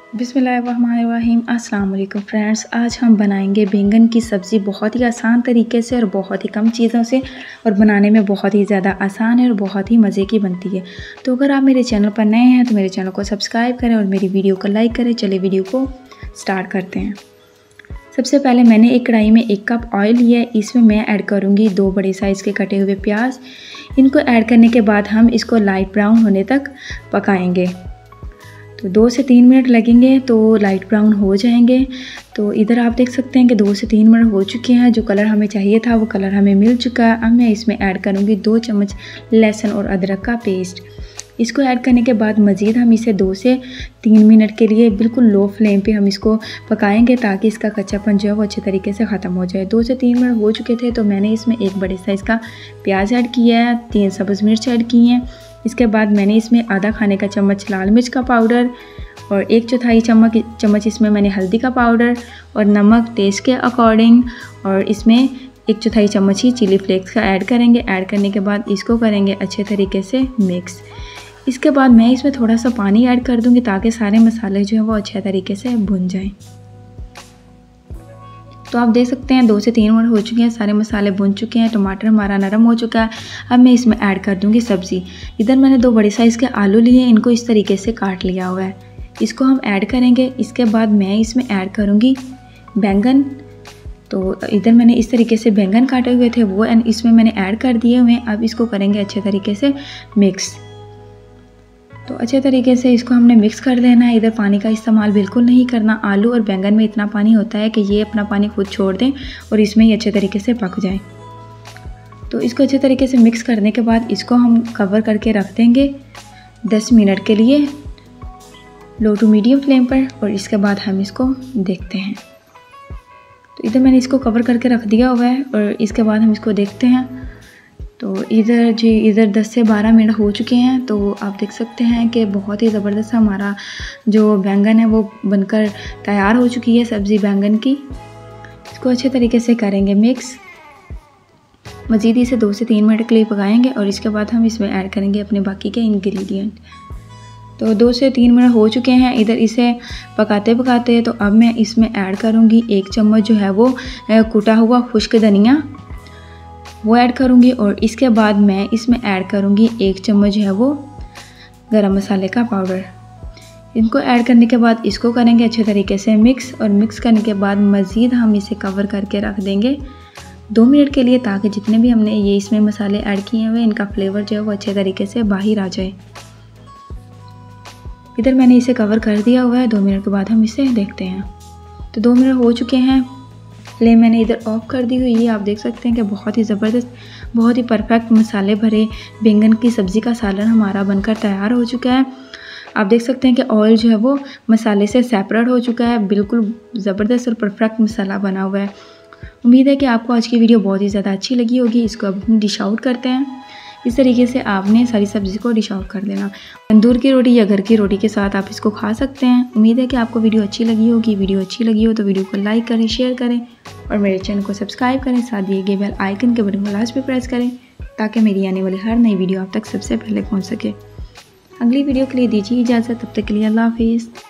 बिस्मिल्लाहिर्रहमानिर्रहीम। अस्सलाम वालेकुम फ्रेंड्स, आज हम बनाएंगे बैंगन की सब्ज़ी बहुत ही आसान तरीके से और बहुत ही कम चीज़ों से, और बनाने में बहुत ही ज़्यादा आसान है और बहुत ही मज़े की बनती है। तो अगर आप मेरे चैनल पर नए हैं तो मेरे चैनल को सब्सक्राइब करें और मेरी वीडियो को लाइक करें। चलिए वीडियो को स्टार्ट करते हैं। सबसे पहले मैंने एक कढ़ाई में 1 कप ऑयल लिया है। इसमें मैं ऐड करूँगी 2 बड़े साइज़ के कटे हुए प्याज। इनको ऐड करने के बाद हम इसको लाइट ब्राउन होने तक पकाएंगे। तो 2 से 3 मिनट लगेंगे तो लाइट ब्राउन हो जाएंगे। तो इधर आप देख सकते हैं कि 2 से 3 मिनट हो चुके हैं। जो कलर हमें चाहिए था वो कलर हमें मिल चुका है। अब मैं इसमें ऐड करूँगी 2 चम्मच लहसुन और अदरक का पेस्ट। इसको ऐड करने के बाद मज़ीद हम इसे 2 से 3 मिनट के लिए बिल्कुल लो फ्लेम पे हम इसको पकाएंगे ताकि इसका कच्चापन जो है वो अच्छे तरीके से ख़त्म हो जाए। 2 से 3 मिनट हो चुके थे तो मैंने इसमें 1 बड़े साइज़ का प्याज ऐड किया है, 3 सब्ज़ मिर्च ऐड की हैं। इसके बाद मैंने इसमें आधा खाने का चम्मच लाल मिर्च का पाउडर और 1/4 चम्मच इसमें मैंने हल्दी का पाउडर और नमक टेस्ट के अकॉर्डिंग, और इसमें 1/4 चम्मच ही चिली फ्लेक्स का ऐड करेंगे। ऐड करने के बाद इसको करेंगे अच्छे तरीके से मिक्स। इसके बाद मैं इसमें थोड़ा सा पानी ऐड कर दूंगी ताकि सारे मसाले जो हैं वो अच्छे तरीके से भुन जाएं। तो आप देख सकते हैं 2 से 3 मिनट हो चुके हैं, सारे मसाले भुन चुके हैं, टमाटर हमारा नरम हो चुका है। अब मैं इसमें ऐड कर दूंगी सब्ज़ी। इधर मैंने 2 बड़े साइज़ के आलू लिए हैं, इनको इस तरीके से काट लिया हुआ है। इसको हम ऐड करेंगे। इसके बाद मैं इसमें ऐड करूंगी बैंगन। तो इधर मैंने इस तरीके से बैंगन काटे हुए थे वो इसमें मैंने ऐड कर दिए हुए हैं। अब इसको करेंगे अच्छे तरीके से मिक्स। तो अच्छे तरीके से इसको हमने मिक्स कर लेना है। इधर पानी का इस्तेमाल बिल्कुल नहीं करना। आलू और बैंगन में इतना पानी होता है कि ये अपना पानी खुद छोड़ दें और इसमें ही अच्छे तरीके से पक जाए। तो इसको अच्छे तरीके से मिक्स करने के बाद इसको हम कवर करके रख देंगे 10 मिनट के लिए लो टू मीडियम फ्लेम पर, और इसके बाद हम इसको देखते हैं। तो इधर मैंने इसको कवर करके रख दिया हुआ है और इसके बाद हम इसको देखते हैं। तो इधर 10 से 12 मिनट हो चुके हैं। तो आप देख सकते हैं कि बहुत ही ज़बरदस्त हमारा जो बैंगन है वो बनकर तैयार हो चुकी है सब्ज़ी बैंगन की। इसको अच्छे तरीके से करेंगे मिक्स। मज़ीद इसे 2 से 3 मिनट के लिए पकाएंगे और इसके बाद हम इसमें ऐड करेंगे अपने बाकी के इंग्रेडिएंट। तो 2 से 3 मिनट हो चुके हैं इधर इसे पकाते पकाते। तो अब मैं इसमें ऐड करूँगी 1 चम्मच जो है वो कुटा हुआ खुश्क धनिया वो ऐड करूँगी, और इसके बाद मैं इसमें ऐड करूँगी 1 चम्मच जो है वो गरम मसाले का पाउडर। इनको ऐड करने के बाद इसको करेंगे अच्छे तरीके से मिक्स, और मिक्स करने के बाद मज़ीद हम इसे कवर करके रख देंगे 2 मिनट के लिए ताकि जितने भी हमने ये इसमें मसाले ऐड किए हुए इनका फ्लेवर जो है वो अच्छे तरीके से बाहर आ जाए। इधर मैंने इसे कवर कर दिया हुआ है। 2 मिनट के बाद हम इसे देखते हैं। तो 2 मिनट हो चुके हैं। फ्लेम मैंने इधर ऑफ कर दी हुई है। आप देख सकते हैं कि बहुत ही ज़बरदस्त, बहुत ही परफेक्ट मसाले भरे बैंगन की सब्ज़ी का सालन हमारा बनकर तैयार हो चुका है। आप देख सकते हैं कि ऑयल जो है वो मसाले से सेपरेट हो चुका है। बिल्कुल ज़बरदस्त और परफेक्ट मसाला बना हुआ है। उम्मीद है कि आपको आज की वीडियो बहुत ही ज़्यादा अच्छी लगी होगी। इसको अब हम डिश आउट करते हैं। इस तरीके से आपने सारी सब्ज़ी को डिश आउट कर देना। तंदूर की रोटी या घर की रोटी के साथ आप इसको खा सकते हैं। उम्मीद है कि आपको वीडियो अच्छी लगी होगी। वीडियो अच्छी लगी हो तो वीडियो को लाइक करें, शेयर करें और मेरे चैनल को सब्सक्राइब करें। साथ दिए गए बेल आइकन के बटन को लास्ट पे प्रेस करें ताकि मेरी आने वाली हर नई वीडियो आप तक सबसे पहले पहुँच सके। अगली वीडियो के लिए दीजिए इजाज़त। तब तक के लिए अल्लाह हाफिज़।